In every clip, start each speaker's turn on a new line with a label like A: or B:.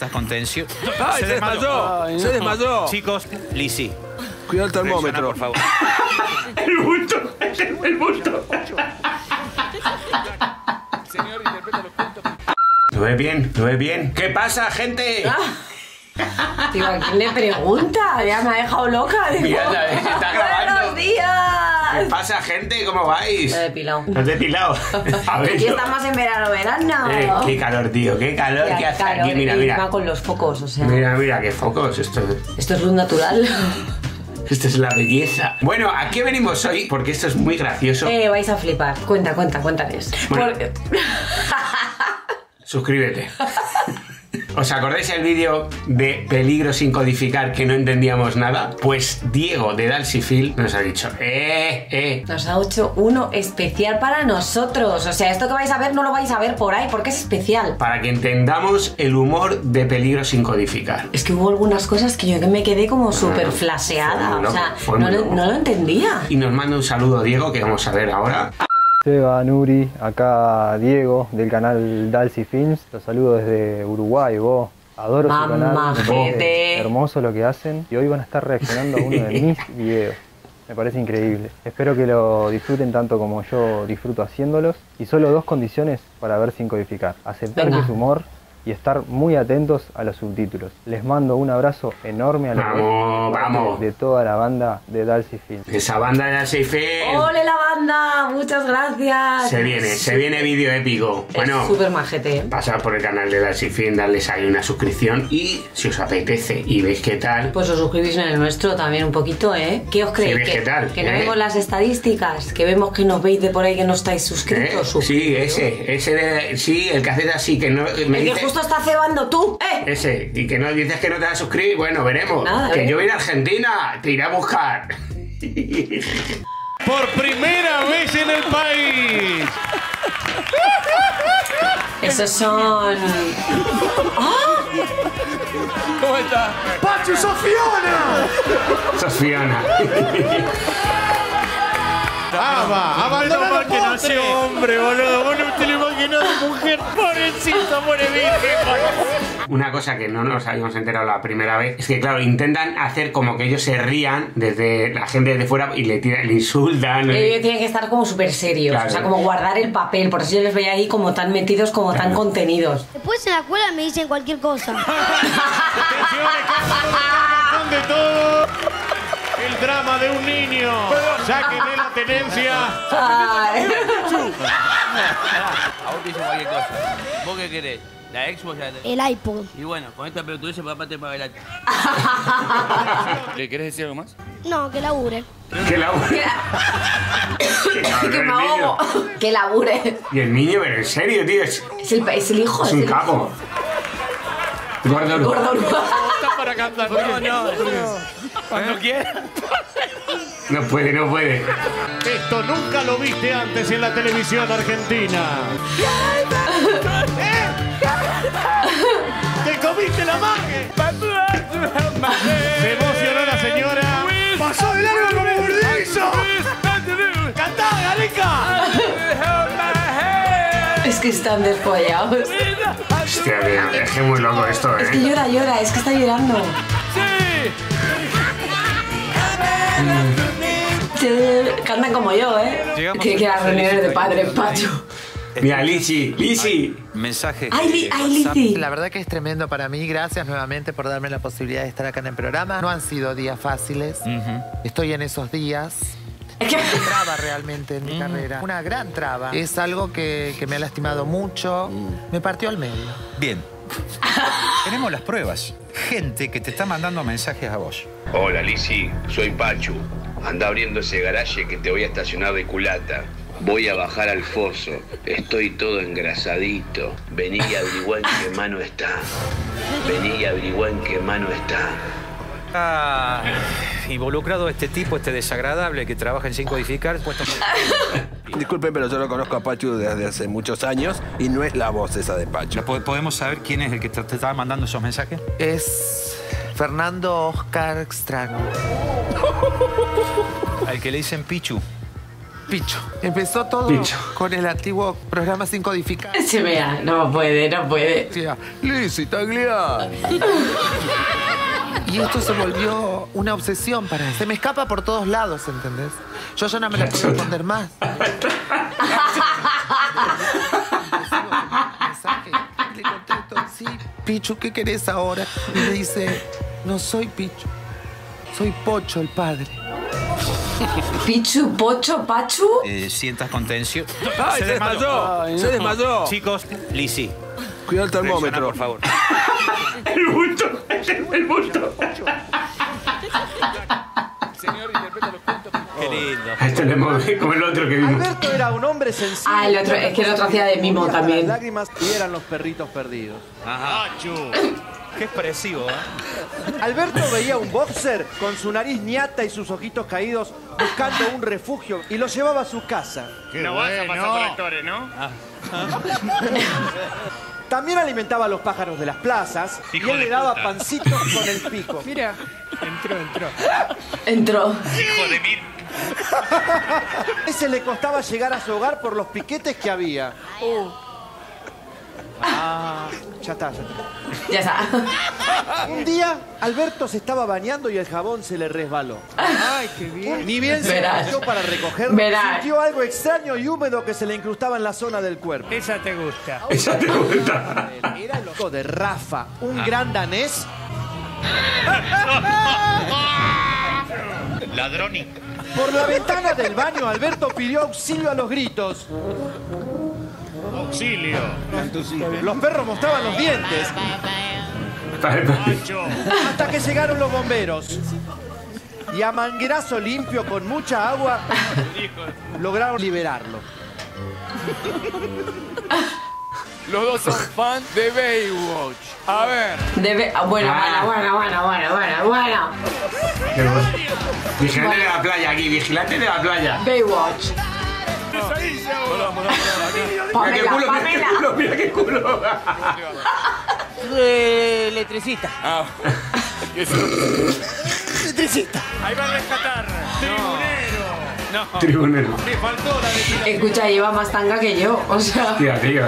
A: Estás con tensión.
B: ¡Ay, se desmayó! ¡Se desmayó!
A: Chicos, Lizzy.
B: Cuidado el termómetro.
A: Por favor.
C: El bulto. El bulto.
D: ¿Lo ves bien? ¿Lo ves bien? ¿Qué pasa, gente?
E: Tío, ¿a quién le pregunta? Ya me ha dejado loca. Digo,
D: Mira, se está grabando.
E: ¡Buenos días!
D: ¿Qué pasa, gente? ¿Cómo vais?
E: Me he depilado.
D: ¿No te he depilado? A ver,
E: Aquí estamos en verano.
D: qué calor, tío. Qué calor que hace
E: Claro,
D: aquí. Mira,
E: y
D: mira.
E: va con los focos, o sea.
D: Mira, qué focos.
E: Esto es luz natural.
D: Esto es la belleza. Bueno, ¿a qué venimos hoy? Porque esto es muy gracioso.
E: Vais a flipar. Cuéntales.
D: Bueno. Suscríbete. ¿Os acordáis el vídeo de Peligro sin codificar que no entendíamos nada? Pues Diego de Dalsifil nos ha dicho
E: Nos ha hecho uno especial para nosotros. O sea, esto que vais a ver no lo vais a ver por ahí porque es especial.
D: para que entendamos el humor de Peligro sin codificar.
E: Es que hubo algunas cosas que yo me quedé como súper flaseada. O sea, no lo entendía.
D: Y nos manda un saludo Diego que vamos a ver ahora.
F: Seba, Nuri, acá Diego del canal Dalsi Films. Los saludo desde Uruguay, vos. Adoro su canal, me parece hermoso lo que hacen. Y hoy van a estar reaccionando a uno de mis videos. Me parece increíble. Espero que lo disfruten tanto como yo disfruto haciéndolos. Y solo dos condiciones para ver sin codificar. Aceptar que es humor y estar muy atentos a los subtítulos. Les mando un abrazo enorme a los
D: vamos
F: de toda la banda de Dalsi Films.
D: Esa banda de Dalsi Films.
E: ¡Ole la banda! Muchas gracias.
D: Se viene vídeo épico. Bueno,
E: súper majete.
D: pasad por el canal de Dalsi Films, darles ahí una suscripción y si os apetece y veis qué tal.
E: Pues os suscribís en el nuestro también un poquito, ¿eh? ¿Qué os creéis?
D: Sí, ¿qué tal?
E: Que no vemos las estadísticas, que vemos que nos veis de por ahí que no estáis suscritos.
D: Sí, sí, el que haces así, que no me
E: el
D: dice,
E: que justo está cebando tú,
D: ese, y que no dices que no te vas a suscribir, bueno, veremos.
E: Nada,
D: que yo voy a ir a Argentina, te iré a buscar.
G: Por primera vez en el país.
E: Esos son... ¡Ah!
B: ¿Cómo está? ¡Pachu, sos Fiona!
D: Sos Fiona.
G: Abandona el postre. Hombre, boludo. Vos no te lo imaginás de mujer. Pobrecita, pobre virgen.
D: Una cosa que no nos habíamos enterado la primera vez es que, claro, intentan hacer como que ellos se rían desde la gente de fuera y le insultan.
E: Ellos tienen que estar como súper serios, claro. O sea, como guardar el papel. Por eso yo les veía ahí como tan metidos, como tan contenidos.
H: Después en la escuela me dicen cualquier cosa.
G: De todo. El drama de un niño. Sáquenle la tenencia.
B: A vos te dicen cualquier cosa. ¿Vos qué querés? La Xbox ya
H: El iPod.
B: Y bueno, con esta pelotudez papá te paga el iPod. ¿Le querés decir algo más?
H: No, que labure.
D: Que labure.
E: Que me ahogo. Que labure.
D: Y el niño, pero en serio, tío.
E: Es el hijo.
D: Es un capo. Gordo.
G: Está para cantar.
B: No. Cuando quiera.
D: No puede.
G: Esto nunca lo viste antes en la televisión argentina. ¡Te comiste la magia! Se emocionó la señora. ¡Pasó de largo como burdizo! ¡Cantá, Galica!
E: Es que están despollados.
D: Hostia, tío, es que muy loco esto,
E: Es que llora, es que está llorando. Cantan como yo, ¿eh? Que las reuniones de padre, Pachu.
D: Mira, Lizzy.
A: Mensaje.
E: ¡Ay, Lizzy!
I: La verdad que es tremendo para mí. Gracias nuevamente por darme la posibilidad de estar acá en el programa. No han sido días fáciles. Estoy en esos días. Una traba realmente en mi carrera. Una gran traba. Es algo que me ha lastimado mucho. Me partió al medio.
A: Bien. Tenemos las pruebas. Gente que te está mandando mensajes a vos.
C: Hola, Lizzy. Soy Pachu. Anda abriendo ese garaje que te voy a estacionar de culata. Voy a bajar al foso. Estoy todo engrasadito. Vení y averiguá en qué mano está.
A: Está involucrado este tipo, este desagradable que trabaja en Sin Codificar.
J: Disculpen, pero yo lo conozco a Pachu desde hace muchos años y no es la voz esa de Pachu.
A: ¿Podemos saber quién es el que te estaba mandando esos mensajes?
I: Es Fernando Oscar Extraño.
A: Al que le dicen Pichu.
I: Picho. Empezó todo
D: Picho.
I: con el antiguo programa Sin Codificar.
E: Se vea, no puede.
I: Decía, Lizzy Tagliani. Y esto se volvió una obsesión para él. Se me escapa por todos lados, ¿entendés? Yo ya no me lo puedo esconder más. Le contesto, sí, Pichu, ¿qué querés ahora? Y me dice, no soy Pichu, soy Pocho, el padre.
E: Pichu, Pocho, Pachu.
A: Sientas contención.
J: ¡Ay, se desmayó! ¡Se desmayó!
A: Chicos, Lizzy.
J: Cuidado el termómetro.
A: Por favor.
D: El bulto. El bulto.
A: Qué lindo.
D: A esto le mueve como el otro que vimos.
G: Alberto era un hombre sencillo.
E: Ah, el otro, es que el otro hacía de mimo
G: Las
E: también.
G: lágrimas y eran los perritos perdidos.
A: Ajá. Qué expresivo, ¿eh?
G: Alberto veía un boxer con su nariz ñata y sus ojitos caídos buscando un refugio y lo llevaba a su casa.
K: No vas a pasar por actores, ¿no?
G: También alimentaba a los pájaros de las plazas y
K: Hijo
G: él
K: de
G: le daba
K: puta.
G: pancitos con el pico.
K: Mira,
E: Entró.
K: hijo de mil.
G: Ese le costaba llegar a su hogar por los piquetes que había. Ya está.
E: Ya está.
G: Un día, Alberto se estaba bañando y el jabón se le resbaló.
K: Ay, qué bien.
G: Ni bien se
E: Verás.
G: agachó para recogerlo,
E: Verás.
G: sintió algo extraño y húmedo que se le incrustaba en la zona del cuerpo.
K: Esa te gusta.
D: Esa te gusta.
G: Era el ojo de Rafa, un gran danés.
K: Ladrónico.
G: Por la ventana del baño, Alberto pidió auxilio a los gritos.
K: Auxilio.
G: Los perros mostraban los dientes
K: Pancho.
G: hasta que llegaron los bomberos. Y a manguerazo limpio con mucha agua lograron liberarlo.
L: Los dos son fans de Baywatch. A ver.
E: Bueno.
D: Vigilante de la playa aquí, vigilante de la playa.
E: Baywatch.
D: Mira qué culo, mira qué culo, mira qué culo.
B: Electricista.
L: Ah.
G: Electricista.
K: Ahí va a rescatar. Tribunero.
D: Tribunero.
K: Me faltó la de
E: Escucha, lleva más tanga que yo. O sea,
D: Tía, tío,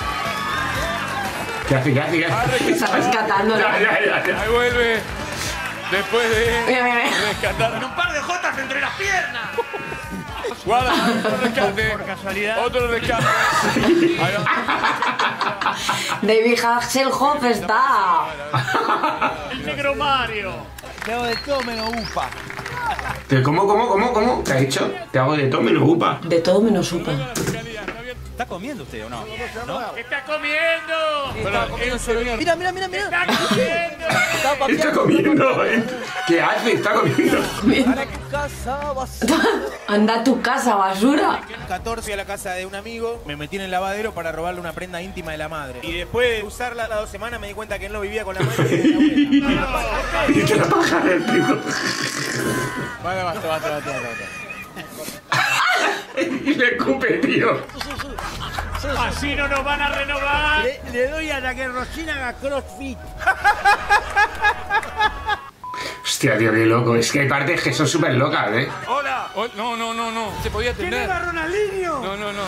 D: ¿Qué hace?
E: está rescatándolo.
L: Ahí vuelve. Después de
E: Mira.
L: rescatar.
K: un par de jotas entre las piernas.
L: Guarda, otro rescate.
K: Por casualidad.
L: Otro rescate. Ahí va.
E: David Hasselhoff está.
K: El negro Mario.
A: Te hago de todo menos upa.
D: ¿Cómo? ¿Qué has dicho? Te hago de todo menos upa.
E: De todo menos upa.
A: ¿Está comiendo usted o no?
K: ¿Qué está comiendo?
B: Mira.
K: ¡Está comiendo!
D: Está comiendo, ¿Qué hace? Está comiendo.
E: Anda a tu casa, basura.
M: 14 a la casa de un amigo, me metí en el lavadero para robarle una prenda íntima de la madre. Y después de usarla las 2 semanas me di cuenta que él no vivía con la madre y con la abuela.
D: Y te la paja del pico.
L: Basta.
D: Y le escupe, tío.
K: Así no nos van a renovar.
B: Le doy a la guerrocina a CrossFit.
D: Hostia, tío, qué loco. Es que hay partes que son súper locas,
L: Hola. No. Se podía atender.
B: ¿Quién era Ronaldinho?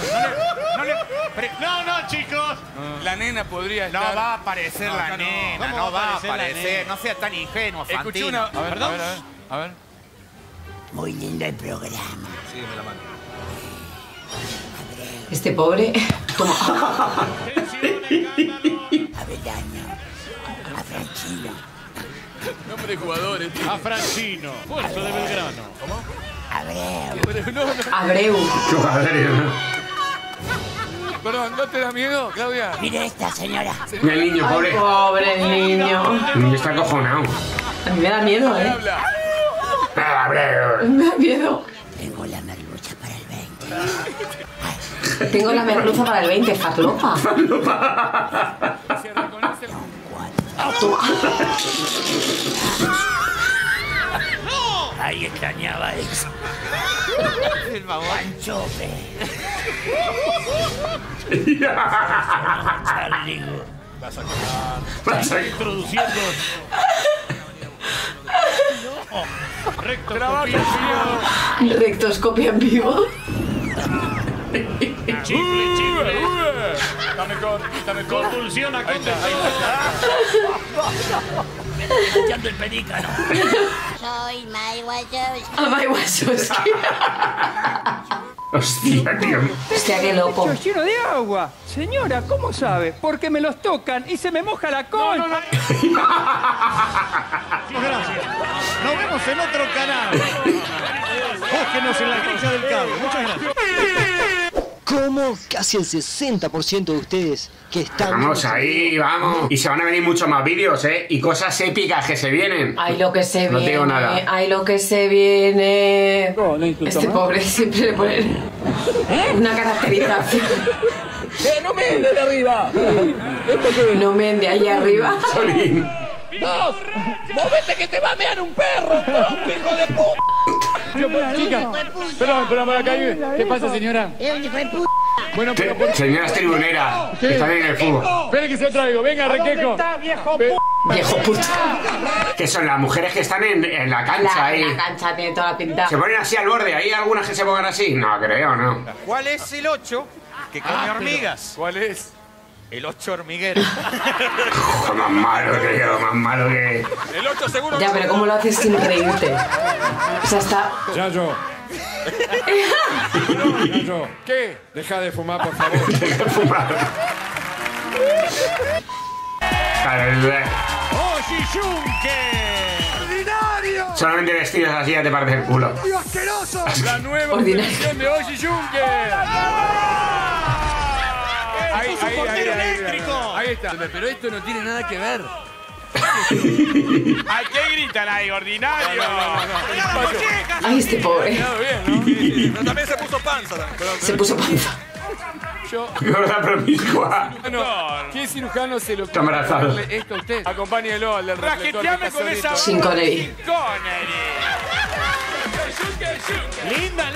K: No, chicos.
L: La nena podría estar.
A: No va a aparecer la nena, no va a aparecer. No sea tan ingenuo,
L: Escuché
A: Fantino.
L: una. A ver.
B: Muy lindo el programa.
A: Sí, me la mando.
E: Este pobre. Toma.
B: Avellanio. A Franchino.
L: Nombre de jugadores.
K: A Francino. Fuerzo de Belgrano. ¿Cómo?
B: Abreu.
E: Abreu.
D: Qué jugadores, ¿no?
L: Perdón, ¿no te da miedo, Claudia?
B: Mire esta señora.
D: Mira el niño, pobre.
E: Pobre niño.
D: El niño está acojonado.
E: A mí me da miedo,
L: Habla.
E: Me da miedo.
B: Tengo la merluza para el 20.
E: Tengo la merluza para el 20, farlopa.
L: Se reconoce.
E: Toma.
B: Ahí extrañaba eso.
A: El favor.
B: Panchope. Charlie.
K: Vas a introduciendo. Rectoscopia.
E: Rectoscopia en vivo.
K: Chifle. Dame con. Convulsiona con de
B: Echando el pelícano.
H: Soy Mike Wazowski.
E: Mike Wazowski.
D: Hostia, tío.
E: Hostia, qué loco.
N: Está lleno de agua. Señora, ¿cómo sabe? Porque me los tocan y se me moja la cola.
G: No. Gracias. Nos vemos en otro canal. Búsquenos en la grilla del cable. Muchas gracias.
O: ¿Cómo? Casi el 60% de ustedes que están...
D: Vamos ahí, vamos. Y se van a venir muchos más vídeos, ¿eh? Y cosas épicas que se vienen.
E: Ay, lo que se viene.
D: No te digo nada.
E: Ay, lo que se viene. Este pobre siempre le ponen una caracterización.
L: ¡No me den de arriba!
E: No me den de allá arriba.
D: Solín.
L: ¡Dos! ¡Movete que te va a mear un perro! ¡Tronco, hijo de puta!
K: Chica, perdón, por acá. ¿Qué pasa, señora? Bueno,
D: Señoras tribuneras, que están en el fútbol.
K: Espere que se traigo. Venga, Requejo.
E: Viejo puta.
D: Que son las mujeres que están en la cancha ahí.
E: La cancha tiene toda la pinta.
D: ¿Se ponen así al borde? ¿Hay algunas que se pongan así? No, creo, no.
M: ¿Cuál es el 8 que come hormigas?
K: ¿Cuál es?
M: El 8 hormiguero.
D: Más malo, tío, más malo que...
M: El 8 seguro.
E: Ya, pero ¿cómo lo haces sin reírte? O sea, está...
L: Yayo. ¿Qué? Deja de fumar, por favor.
D: Deja de fumar.
G: ¡Ordinario!
D: Solamente vestidos así ya te partes el culo.
G: ¡Y asqueroso!
L: La nueva versión de Oshi Junker. Ahí está. Pero esto no tiene nada que ver.
K: ¿A qué gritan ahí, ordinario?
E: Ay, este pobre.
M: Pero también se puso panza.
E: Se puso panza.
D: Gorda promiscua.
L: ¿Qué cirujano se lo
D: Está embarazado.
L: esto a usted? Acompáñelo al del reflector.
K: Raqueteame con esa...
E: Sin Connery.
K: Linda.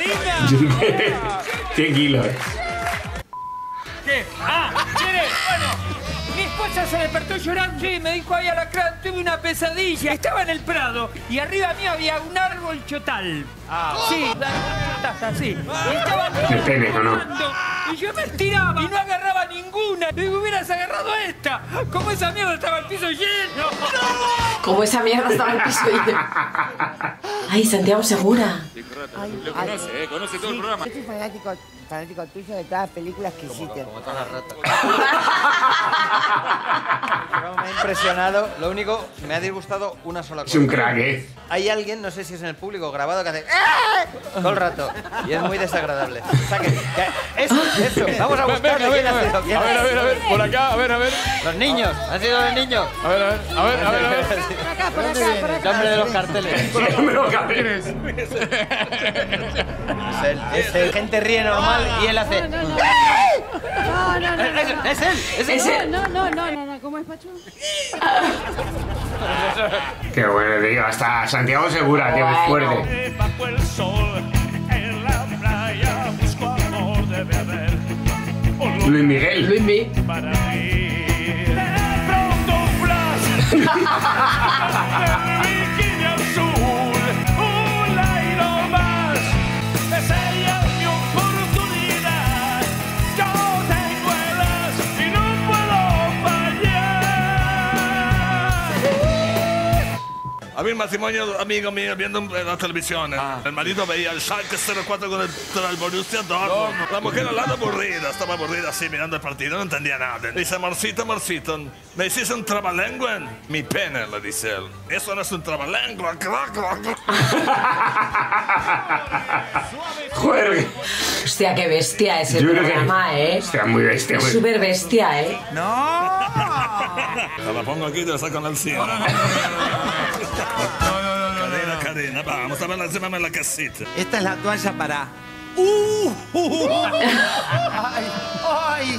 D: 100 kilos.
N: ¿Qué? ¿Quiere? Bueno, mi esposa se despertó llorando y me dijo, ay, alacrán, tuve una pesadilla. Estaba en el Prado y arriba mío había un árbol chotal. Sí, así. Y estaban
D: De pene, ¿o no?
N: y yo me estiraba y no agarraba ninguna. Digo, hubieras agarrado esta. Como esa mierda estaba el piso lleno.
E: Como esa mierda estaba el piso lleno. Ay, Santiago Segura.
L: Lo conoce, conoce todo el programa.
P: Yo soy fanático tuyo de todas las películas que hiciste.
Q: Como todas las ratas. Me ha impresionado. Lo único, me ha disgustado una sola cosa.
D: Es un crack, ¿eh?
Q: Hay alguien, no sé si es en el público grabado, que hace todo el rato. Y es muy desagradable. O sea que eso. Vamos a buscarlo. ¿Quién ha sido?
L: A ver. Por acá, a ver.
Q: Los niños. Han sido los niños.
L: A ver.
P: Por acá.
Q: El hombre de los carteles.
D: El hombre de los carteles.
Q: Es el gente ríe normal y él hace...
P: No.
Q: Es él.
P: No. ¿Cómo es, Pachu?
D: Qué bueno, tío. Hasta Santiago Segura, tío, es fuerte.
K: Bajo el sol, en la playa, busco amor de beber.
D: Luis Miguel.
E: Luis Miguel.
K: Para mí. De pronto un flash. El bikini azul. Un aire más. Esa es mi oportunidad. Yo tengo alas y no puedo fallar.
R: Había un matrimonio, amigo mío, viendo la televisión. El marido veía el Schalke 04 con el Borussia Dortmund. La mujer al lado aburrida, estaba aburrida así mirando el partido, no entendía nada. Dice, amorcito, ¿me hiciste un trabalengua? Mi pene, le dice él. Eso no es un trabalengua.
D: Joder.
E: Hostia, qué bestia ese programa, ¿eh?
D: Hostia, muy bestia.
E: Es súper bestia, ¿eh?
R: ¡No! Te la pongo aquí y te la saco en el cine. Karina, vamos a verla encima de la casita.
I: Esta es la toalla para... ¡Ay!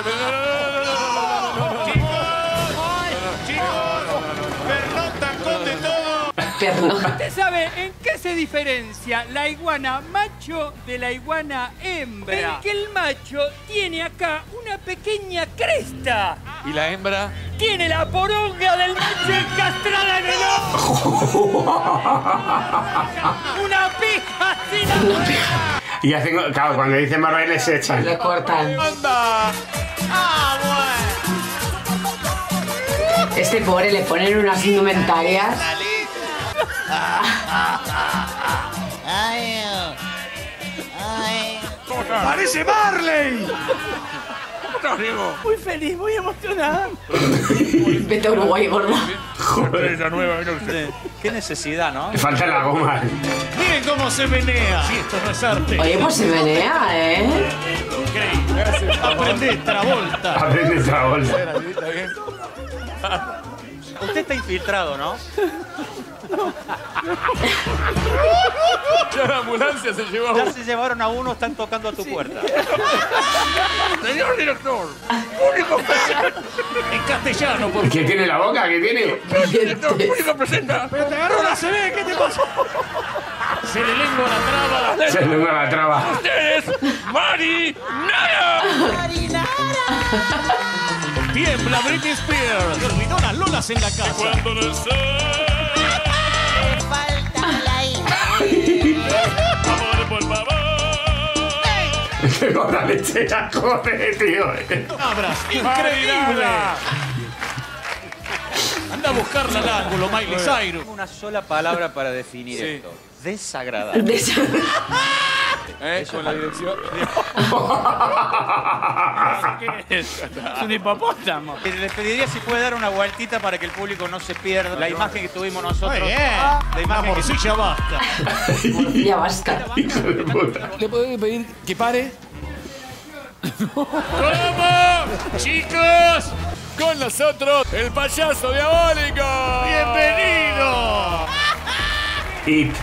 N: ¿Usted sabe en qué se diferencia la iguana macho de la iguana hembra? En que el macho tiene acá una pequeña cresta.
L: ¿Y la hembra?
N: Tiene la poronga del macho encastrada en el ojo. Una pija sin
D: Y hacen, claro, cuando dicen Marvel les echan.
E: Le cortan.
G: ¡Anda! ¡Ah, bueno!
E: Este pobre le ponen unas indumentarias.
G: ¡Parece Marley!
N: Muy feliz, muy emocionada.
E: Vete a Uruguay, gorda.
D: Joder.
Q: Qué necesidad, ¿no?
D: Le falta la goma.
G: Miren cómo se menea. Si esto no es arte.
E: Oye, pues se menea, ¿eh?
G: Ok. Aprende Travolta.
D: Aprende Travolta.
Q: Usted está infiltrado, ¿no?
L: Ya la ambulancia se llevó a uno.
Q: Ya se llevaron a uno, están tocando a tu puerta.
L: Señor director, único presenta.
G: En castellano, por
D: ¿Qué tiene la boca? ¿Qué tiene?
L: Director, único presenta.
G: Pero te agarró la CB, ¿qué te pasa? Se le lengua la traba.
D: Se le lengua la traba.
L: Ustedes, Marinara.
G: Tiembla Britney Spears. Terminó las lolas en la casa.
L: Cuando no sé. Amor, por favor.
D: Tengo la lechera, joder, tío.
G: Abras, increíble. Anda a buscarla al ángulo, Miley Cyrus.
Q: Una sola palabra para definir esto. Desagradable.
L: Con la dirección.
N: ¿Qué es? Es un hipopótamo.
Q: Les pediría si puede dar una vueltita para que el público no se pierda la imagen que tuvimos nosotros.
G: Muy bien.
Q: La imagen
G: La morcilla vasca.
E: Morcilla vasca.
D: Hijo de puta.
L: ¿Le puedo pedir que pare?
G: ¿Cómo? ¡Chicos!
L: Con nosotros, el payaso diabólico.
G: ¡Bienvenido!
D: It.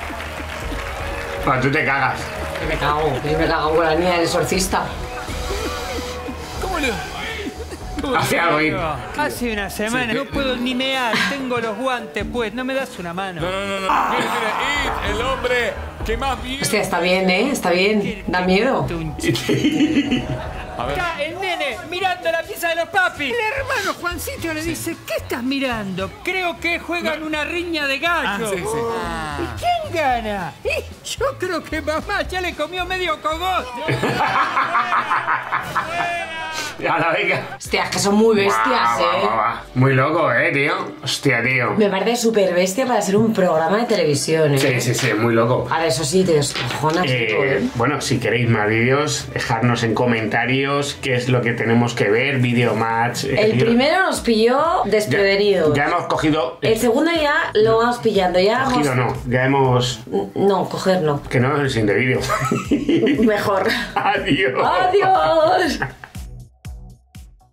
D: Tú te cagas.
E: Que me cago con la niña del exorcista.
L: ¿Cómo le...?
D: Hace algo, It.
N: Hace una semana no puedo ni mear, tengo los guantes pues, ¿no me das una mano?
L: No. Mire, It, el hombre que más bien...
E: Hostia, está bien, ¿eh? Está bien. Da miedo.
L: A ver.
N: Está el nene mirando la pieza de los papis. El hermano Juancito le dice, ¿qué estás mirando? Creo que juegan una riña de gallo.
L: Sí.
N: ¿Y quién gana? Yo creo que mamá ya le comió medio cogote.
D: A la venga.
E: Hostia, es que son muy bestias, ¿eh?
D: Muy loco, tío. Hostia, tío.
E: Me parece súper bestia para ser un programa de televisión, ¿eh?
D: Sí, muy loco.
E: Ahora, eso sí, te descojonas y todo, ¿eh?
D: Bueno, si queréis más vídeos, dejadnos en comentarios qué es lo que tenemos que ver, video match.
E: El primero nos pilló desprevenidos.
D: Ya hemos cogido...
E: El segundo ya lo vamos pillando. Ya
D: Cogido
E: hemos...
D: no, ya hemos...
E: No, coger no.
D: Que no es sin de vídeo.
E: Mejor.
D: Adiós.
E: Adiós.